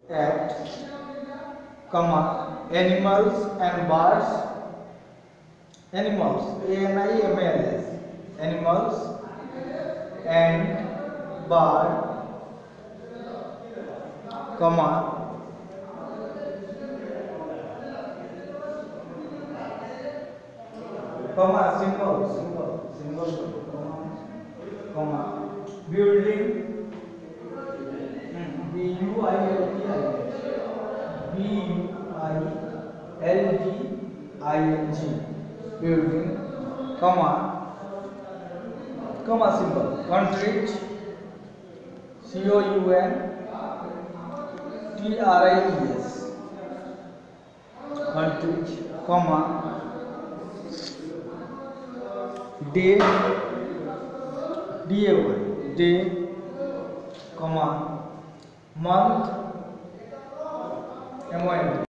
at, comma, animals and birds, animals, animals, animals and bird, comma, symbol, comma, building, building, building, comma symbol, countries, countries, countries, comma, day, day, comma, month, MONT.